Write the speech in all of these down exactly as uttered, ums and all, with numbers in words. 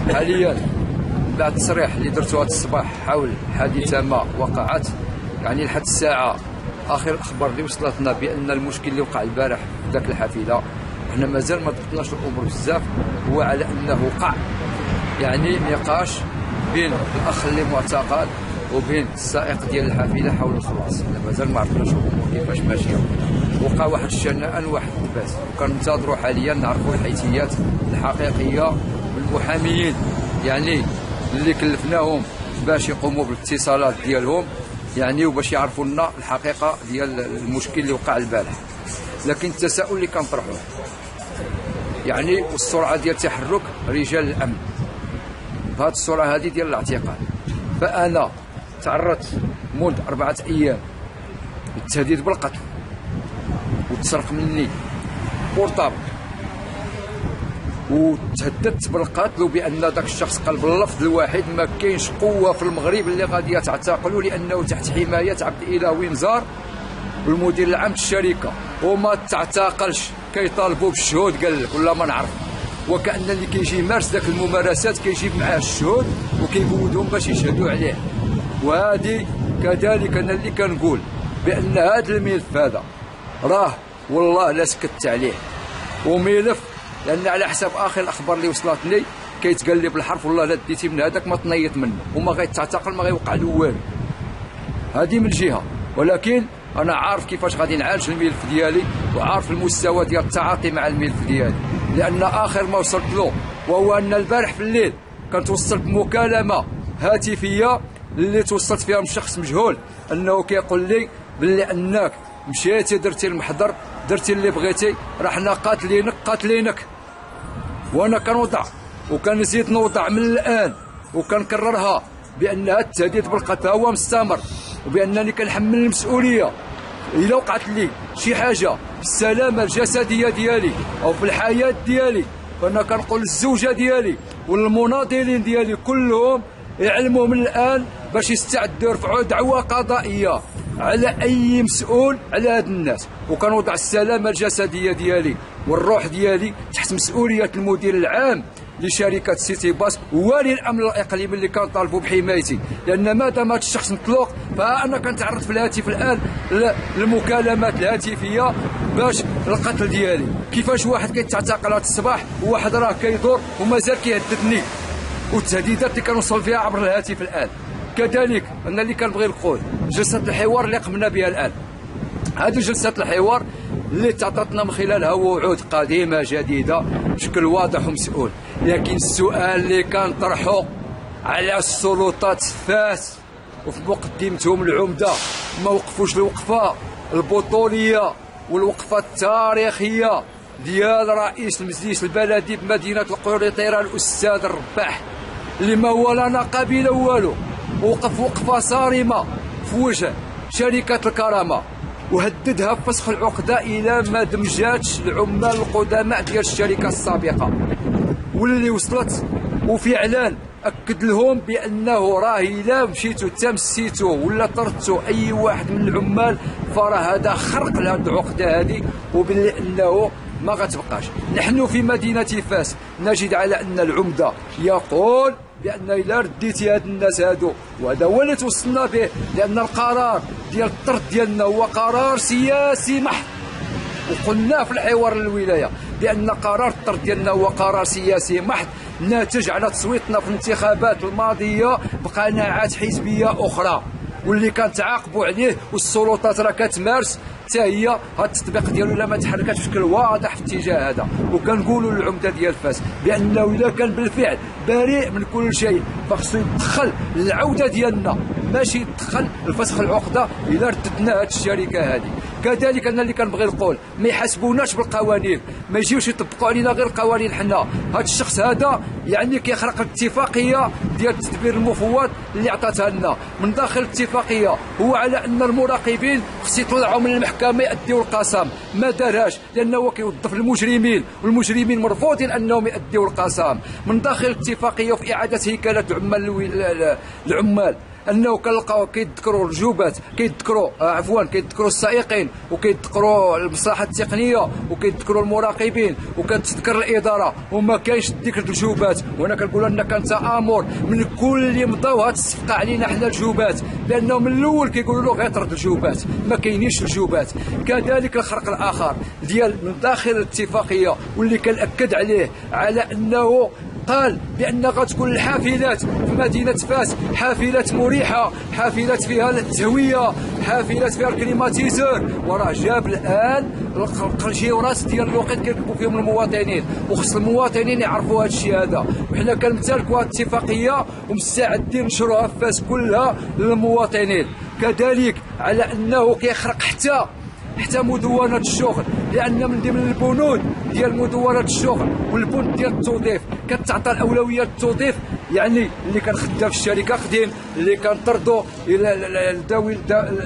حاليا بعد التصريح اللي درتو هذا الصباح حول حادثه ما وقعت، يعني لحد الساعه اخر الاخبار اللي وصلتنا بان المشكل اللي وقع البارح في ذاك الحافله، حنا مازال ما ضبطناش الامور بزاف، هو على انه وقع يعني نقاش بين الاخ اللي معتقل وبين السائق ديال الحافله حول الخلاص. مازال ما عرفناش الامور كيفاش ماشيه. وقع واحد الشنآن واحد اللباس، وكننتظروا حاليا نعرفوا الحيثيات الحقيقيه من المحاميين يعني اللي كلفناهم باش يقوموا بالاتصالات ديالهم يعني وباش يعرفوا لنا الحقيقه ديال المشكل اللي وقع البارح. لكن التساؤل اللي كنطرحوه يعني والسرعه ديال تحرك رجال الامن بهذه السرعه هذه ديال الاعتقال، فانا تعرضت منذ اربعه ايام للتهديد بالقتل وتسرق مني بورطابل وتهددت بالقتل، وبان ذاك الشخص قال باللفظ الواحد ما كاينش قوه في المغرب اللي غاديه تعتقلوا لانه تحت حمايه عبد الاله وينزار والمدير العام الشركه وما تعتقلش، كيطالبوا بالشهود قال لك ولا ما نعرف، وكان اللي كيجي يمارس ذاك الممارسات كيجيب معاه الشهود وكيقودهم باش يشهدوا عليه. وهذه كذلك انا اللي كنقول بان هذا الملف هذا راه والله لا سكت عليه، وملف لان على حسب اخر الاخبار اللي وصلتني كيتقال لي بالحرف والله لا ديتي من هذاك ما تنيط منه وما غيتعتقل ما غيوقع له والو. هذه من جهه، ولكن انا عارف كيفاش غادي نعالج الملف ديالي وعارف المستوى ديال التعاطي مع الملف ديالي، لان اخر ما وصلت له وهو ان البارح في الليل كنت وصلت مكالمه هاتفيه اللي توصلت فيها من شخص مجهول انه كيقول لي باللي انك مشيتي درتي المحضر درتي اللي بغيتي راه حنا قاتلينك قاتلينك. وانا كنوضع وكنزيد نوضع من الان وكنكررها بان هذا التهديد بالقتل هو مستمر، وبانني كنحمل المسؤوليه الا وقعت لي شي حاجه في السلامه الجسديه ديالي او في الحياه ديالي، فانا كنقول للزوجه ديالي والمناضلين ديالي كلهم يعلموا من الان باش يستعدوا يرفعوا دعوه قضائيه على اي مسؤول على هاد الناس، وكنوضع السلامه الجسديه ديالي والروح ديالي تحت مسؤوليه المدير العام لشركه سيتي باس وولي الامن الاقليمي اللي كنطالبوا بحمايتي، لان ما دام هذا الشخص مطلوق فانا كنتعرض في الهاتف الان للمكالمات الهاتفيه باش القتل ديالي. كيفاش واحد كيتعتقل هذا الصباح وواحد راه كيدور ومازال كيهددني، والتهديدات اللي كنوصل فيها عبر الهاتف الان. كذلك انا اللي كنبغي نقول جلسه الحوار اللي قمنا بها الان، هذه جلسه الحوار اللي تعطتنا من خلالها وعود قديمه جديده بشكل واضح ومسؤول، لكن السؤال اللي كنطرحه على السلطات فاس وفي مقدمتهم العمده ما وقفوش الوقفه البطوليه والوقفه التاريخيه ديال رئيس المجلس البلدي بمدينه القريطره الاستاذ الرباح اللي ما هو لا نقابله والو، وقف وقفه صارمه في وجه شركه الكرامه وهددها بفسخ العقده الى ما دمجاتش العمال القدماء ديال الشركه السابقه، واللي وصلت وفعلا اكد لهم بانه راه الا مشيتو تمسيتو ولا طردتو اي واحد من العمال فراه هذا خرق لهذه العقده هذه وباللي انه ما غتبقاش. نحن في مدينه فاس نجد على ان العمده يقول بان الا رديتي هاد الناس هادو، وهذا هو اللي توصلنا به، لان القرار ديال الطرد ديالنا هو قرار سياسي محض، وقلنا في الحوار الولايه بان قرار الطرد ديالنا هو قرار سياسي محض ناتج على تصويتنا في الانتخابات الماضيه بقناعات حزبيه اخرى واللي كنتعاقبوا عليه، والسلطات راه كتمارس حتى هي هذا التطبيق ديالو الا ما تحركاتش بشكل واضح في الاتجاه هذا. وكنقولوا للعمده ديال فاس بانه الا كان بالفعل بريء من كل شيء فخصو يدخل العوده ديالنا، ماشي يدخل الفسخ العقده الا رددنا هذه الشركه هذه. كذلك انا اللي كنبغي نقول ما يحاسبوناش بالقوانين، ما يجيوش يطبقوا علينا غير القوانين. حنا هذا الشخص هذا يعني كيخرق الاتفاقيه ديال التدبير المفوض اللي عطاتها لنا من داخل الاتفاقيه، هو على ان المراقبين خص يطلعوا من المحكمه يأديوا القسم، ما دارهاش لانه هو كيوظف المجرمين، والمجرمين مرفوضين انهم يأديوا القسم من داخل الاتفاقيه وفي اعاده هيكله العمال العمال انه كنلقاو كيذكروا الجوبات، كيذكروا آه عفوا كيذكروا السائقين، وكيذكروا المصلحه التقنيه، وكيذكروا المراقبين، وكتذكر الاداره، وما كاينش ذكر الجوبات. وانا كنقول ان كان تامر من كل اللي مضاو هاد الصفقه علينا حنا الجوبات، لانه من الاول كيقولوا له غير طرد الجوبات، ما كاينينش الجوبات. كذلك الخرق الاخر ديال من داخل الاتفاقيه واللي كنأكد عليه على انه قال بان غتكون الحافلات في مدينه فاس حافلات مريحه، حافلات فيها التهويه، حافلات فيها الكليماتيزور، وراه جاب الان القنجيورات ديال الوقت كيركبوا فيهم المواطنين، وخص المواطنين يعرفوا هذا الشيء هذا. وحنا كنمتلكوا هذه الاتفاقيه ومستعدين نشروها في فاس كلها للمواطنين. كذلك على انه كيخرق حتى حتى مدونة الشغل، لأن من ضمن البنود ديال مدونة الشغل والبنود ديال التوظيف كتعطى الأولوية للتوظيف، يعني اللي كان خدام في الشركة قديم، اللي كان طردوا إلى ذوي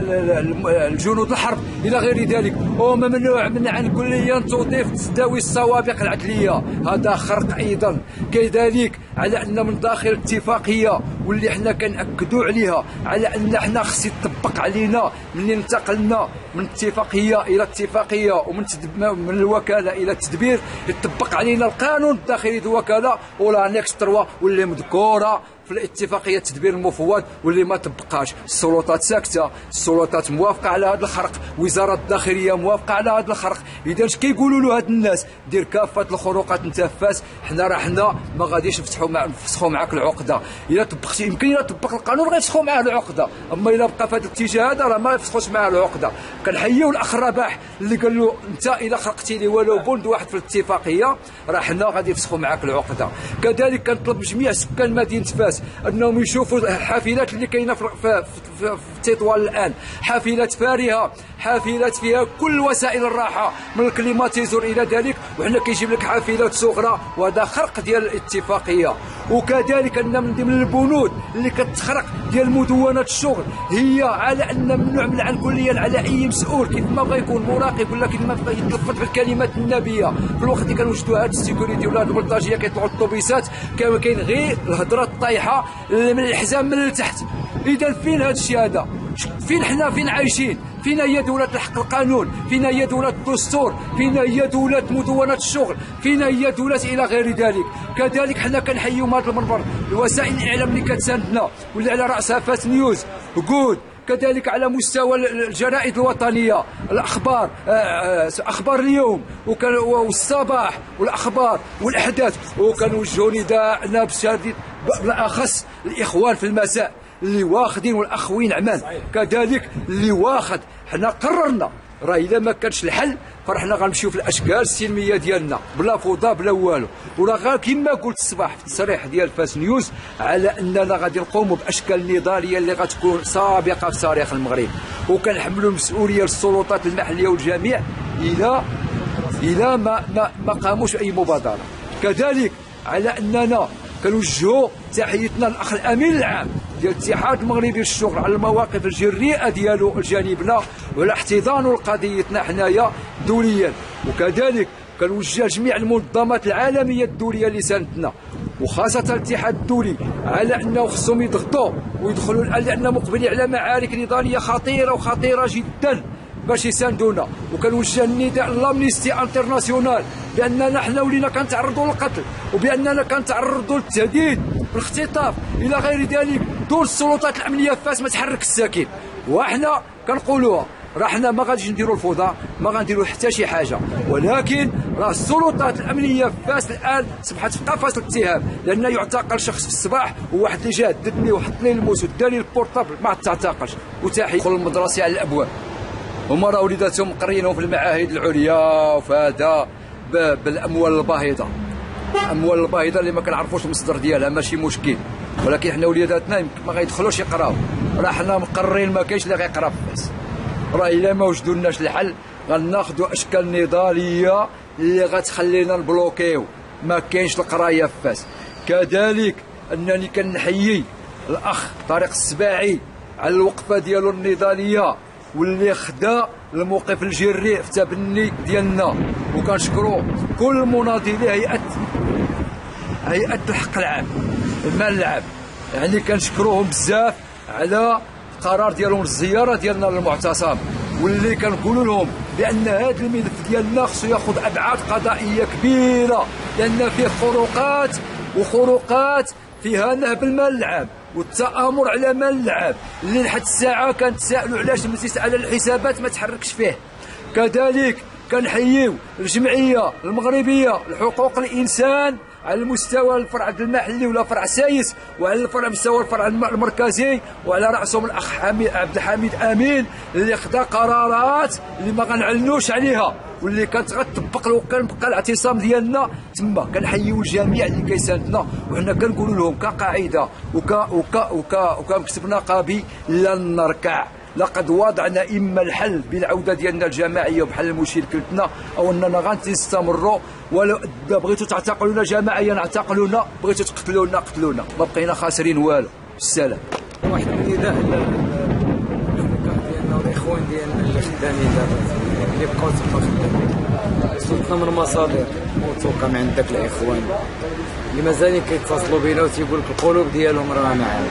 الجنود الحرب إلى غير ذلك، وممنوع منعا كليا توظيف ذوي السوابق العدلية، هذا خرق أيضا. كذلك على أن من داخل الاتفاقية واللي حنا كنأكدوا عليها على أن حنا خص يطبق علينا ملي انتقلنا من اتفاقية إلى اتفاقية ومن من الوكالة إلى التدبير، يطبق علينا القانون الداخلي الوكالة ولا نيكس ثلاثة واللي مذكورة في الاتفاقيه التدبير المفوض، واللي ما طبقاش. السلطات ساكته، السلطات موافقه على هذا الخرق، وزاره الداخليه موافقه على هذا الخرق. اذا اش كيقولوا له هاد الناس؟ دير كافه الخروقات انت فاس، حنا راه حنا ما غاديش نفتحوا مع نفسخوا معاك العقده. الا طبقتي يمكن الا طبق القانون غيفسخوا معاه العقده، اما الا بقى في هذا الاتجاه هذا راه ما يفسخوش معاه العقده. كنحييو الاخ رباح اللي قال له انت الا خرقتي لي ولو بند واحد في الاتفاقيه راه حنا غادي يفسخوا معاك العقده. كذلك كنطلب من جميع سكان مدينه فاس انهم يشوفوا الحافلات اللي كاينه في, في, في, في تطوان الان، حافلات فارهه، حافلات فيها كل وسائل الراحه من الكليماتيزور الى ذلك، وحنا كيجيب لك حافلات صغرى، وهذا خرق ديال الاتفاقيه. وكذلك ان من ضمن البنود اللي كتخرق ديال مدونه الشغل هي على ان ممنوع منعا كليا على اي مسؤول كيف ما بغى يكون مراقب ولا كيف ما بغى يتلفظ بالكلمات النابيه. في الوقت اللي كنوجدوا هاد السيكوريتي ولا هاد البلطاجيه كيطلعوا الطوبيسات كاين غير الهضره الطايحه من الحزام من التحت. اذا فين هذا الشيء هذا؟ فين حنا فين عايشين؟ فينا هي دولة الحق القانون؟ فينا هي دولة الدستور؟ فينا هي دولة مدونة الشغل؟ فينا هي دولة إلى غير ذلك؟ كذلك حنا كنحيوا من هذا المنبر الوسائل الإعلام اللي كتساندنا واللي على رأسها فاس نيوز وجود، كذلك على مستوى الجرائد الوطنية، الأخبار، أخبار اليوم والصباح والأخبار والأحداث. وكنوجهوا نداءنا بشديد بالأخص الإخوان في المساء اللي واخدين والاخوين عمان كذلك اللي واخد. حنا قررنا راه اذا ما كانش الحل فرحنا غنمشيو في الاشكال السلميه ديالنا بلا فوضى بلا والو. وراه غير كما قلت الصباح في التصريح ديال فاس نيوز على اننا غادي نقوموا باشكال نضاليه اللي غتكون سابقه في تاريخ المغرب، وكنحملوا المسؤوليه للسلطات المحليه والجميع الى الى ما ما, ما قاموش باي مبادره. كذلك على اننا كنوجهوا تحيتنا للاخ الامين العام ديال الاتحاد المغربي للشغل على المواقف الجريئه ديالو لجانبنا وعلى احتضانه لقضيتنا حنايا دوليا. وكذلك كنوجه جميع المنظمات العالميه الدوليه اللي ساندتنا وخاصه الاتحاد الدولي على انه خصهم يضغطوا ويدخلوا الان، لان مقبلين على معارك نضاليه خطيره وخطيره جدا باش يساندونا. وكنوجه النداء لامنيستي انترناسيونال باننا حنا ولينا كنتعرضوا للقتل وباننا كنتعرضوا للتهديد بالاختطاف الى غير ذلك. دور السلطات الامنيه في فاس ما تحرك الساكن، وحنا كنقولوها راه حنا ما غاديش نديروا الفوضى، ما غنديروا حتى شي حاجه، ولكن راه السلطات الامنيه في فاس الان اصبحت في قفص الاتهام، لان يعتقل شخص في الصباح وواحد اللي جا هددني وحط لي الموس ودار لي البورطابل ما تعتقلش وتاحي يدخل المدرسه على الابواب. هما راه وليداتهم مقرينهم في المعاهد العليا وفي هذا بالاموال الباهظه، الاموال الباهظه اللي ما كنعرفوش المصدر ديالها ماشي مشكل، ولكن حنا وليداتنا ما غيدخلوش يقراو، راه حنا مقررين ما كاينش اللي غيقرا في فاس. راه الا ما وجدولناش الحل غناخذوا اشكال نضاليه اللي غتخلينا نبلوكيو، ما كاينش القرايه في فاس. كذلك انني كنحيي الاخ طارق السباعي على الوقفه ديالو النضاليه واللي خدا الموقف الجريء في تبني ديالنا، وكنشكروا كل مناضلي هيئه هيئه الحق العام المال العام، يعني كنشكروهم بزاف على القرار ديالهم الزياره ديالنا للمعتصم، واللي كنقولوا لهم بان هذا الملف ديالنا خصو ياخذ ابعاد قضائيه كبيره، لان فيه خروقات وخروقات فيها نهب المال العام والتآمر على مال العام، اللي لحد الساعه كنتسائلوا علاش المجلس على الحسابات ما تحركش فيه. كذلك كنحييو الجمعيه المغربيه لحقوق الانسان على المستوى الفرع المحلي ولا فرع سايس، وعلى الفرع مستوى الفرع المركزي، وعلى راسهم الاخ حميد عبد الحميد امين اللي خدا قرارات اللي ما غنعلنوش عليها واللي كانت غتطبق لو كان بقى الاعتصام ديالنا تما. كنحييو الجميع اللي كيساندنا، وحنا كنقولوا لهم كقاعده وك وك وك وكمكتب نقابي لن نركع. لقد وضعنا اما الحل بالعوده ديالنا الجماعيه بحل مشكلتنا، او اننا غنستمروا، ولو بغيتوا تعتقلونا جماعيا اعتقلونا، بغيتوا تقتلونا قتلونا، ما بقينا خاسرين والو. السلام. واحد النداء ديالنا والاخوان ديالنا اللي خدامين دابا اللي بقاو تما خدامين، وصلتنا من مصادر موثوقه من عند داك الاخوان اللي مازالين كيتصلوا بينا وتيقول لك القلوب ديالهم راه معانا،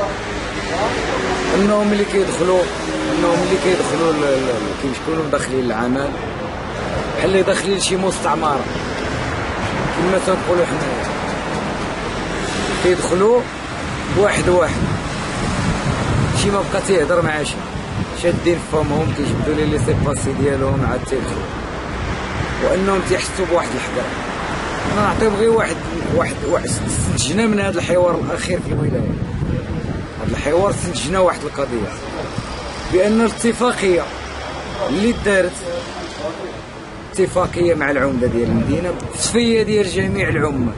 انهم اللي كيدخلوا انهم اللي كيدخلوا كيكونوا داخلين العمل بحال اللي داخلين لشي مستعمره كما تنقولوا حنايا، كيدخلوا واحد واحد شي ما بقى تيهضر مع شي، شادين فمهم كيجبدوا لي لي سي باسي ديالهم عاد تيدخلوا، وانهم تيحسوا بواحد الحقره. انا نعطيهم غير واحد واحد واحد استنتجنا من هذا الحوار الاخير في الولايه. هذا الحوار استنتجنا واحد القضيه، بان الاتفاقيه اللي دارت اتفاقيه مع العمده ديال المدينه بالتصفيه ديال جميع العمال،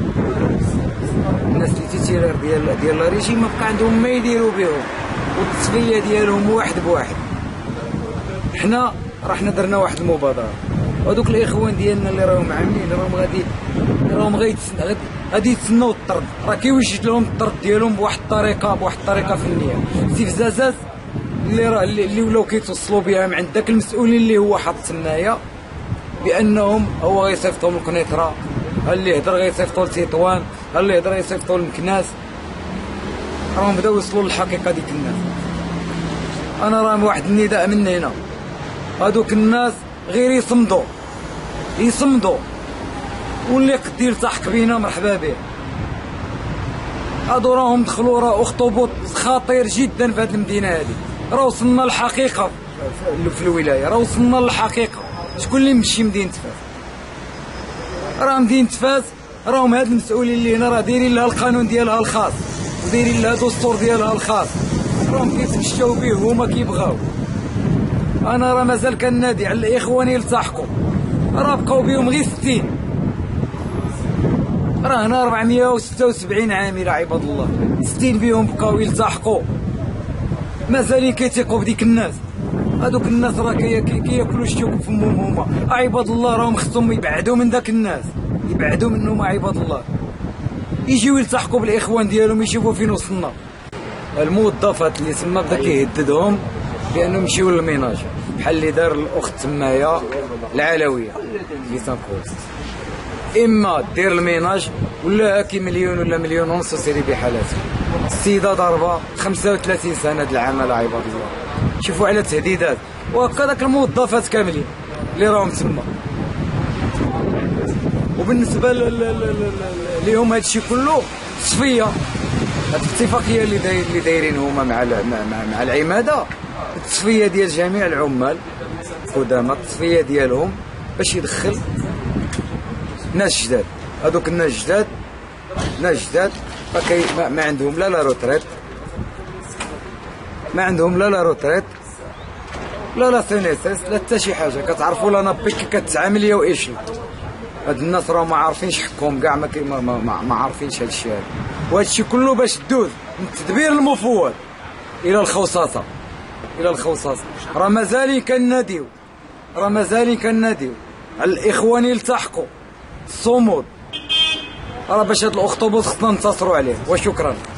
الناس اللي تيتيرير ديال ديال لا ريجيم ما بقى عندهم ما يديروا بهم، والتصفيه ديالهم واحد بواحد. حنا راه حنا درنا واحد المبادره، وهذوك الاخوان ديالنا اللي راهم عاملين راهم غادي راهم غادي يتسناو الطرد، راه كيوجد لهم الطرد ديالهم بواحد الطريقه بواحد الطريقه فنيه، استفزازات اللي راه اللي ولاو كيتوصلوا بها من عند داك المسؤولين اللي هو حاط تمايا بانهم هو غيصيفطوا من القنيطره، ها اللي هضر غيصيفطوا لتطوان، ها اللي هضر غيصيفطوا لمكناس. راهم بداو يوصلوا للحقيقه ديك الناس. انا راه واحد النداء من هنا، هادوك الناس غير يصمدوا يصمدوا، واللي قد يلتحق بينا مرحبا به. هادو راهم دخلوا راه اخطبوط خطير جدا في هذه المدينه هذه، راه وصلنا للحقيقه في الولايه، راه وصلنا للحقيقه. شكون اللي مشي مدينه فاس؟ راه مدينه فاس راهم هاد المسؤولين اللي هنا راه دايرين لها القانون ديالها الخاص ودايرين لها الدستور ديالها الخاص، راهم كيتمشاو به هما كيبغاو. انا راه مازال كنادي على الاخوان يلتحقوا، راه بقاو بهم غير ستين، راه هنا أربعمائة وستة وسبعين عامل عباد الله، ستين بهم بقاو يلتحقوا، مازالين كيتيقوا بديك الناس. هادوك الناس راه كياكلوا الشوك فمهم هما، عباد الله راهم خصهم يبعدوا من داك الناس، يبعدوا منهم عباد الله، يجيو يلتحقوا بالاخوان ديالهم يشوفوا فين وصلنا. الموظفات اللي تما بدا كيهددهم بانهم يمشيو للميناج، بحال اللي دار الاخت تمايا العلويه اللي تنقول اما دير الميناج ولا هاكي مليون ولا مليون ونص وسيري بحالاتها. السيده ضربه خمسة وثلاثين سنه د العمل عباد الله، شوفوا على التهديدات، وهكا داك الموظفات كاملين اللي راهم تما. وبالنسبه لهم هذا الشيء كله تصفيه، هذه الاتفاقيه اللي داير اللي دايرين هما مع مع, مع العماده، التصفيه ديال جميع العمال قدامى، التصفيه ديالهم باش يدخل ناس جداد. هذوك الناس جداد ناس جداد ما, ما عندهم لا لا روتريت، ما عندهم لا لا روتريت لا لا سينيسيس لا حتى شي حاجه. كتعرفوا لا نابيك كتعامل يا وايش. هاد الناس راه ما عارفينش حقهم كاع، ما, ما, ما, ما عارفينش هاد الشيء هذا، وهاد الشيء كله باش دوز من التدبير المفوض الى الخوصاصه الى الخوصاصه. راه مازالين كناديو راه مازالين كناديو على الاخوان يلتحقوا الصمود، راه باش هاد الاخطبوط خصنا ننتصروا عليه. وشكرا.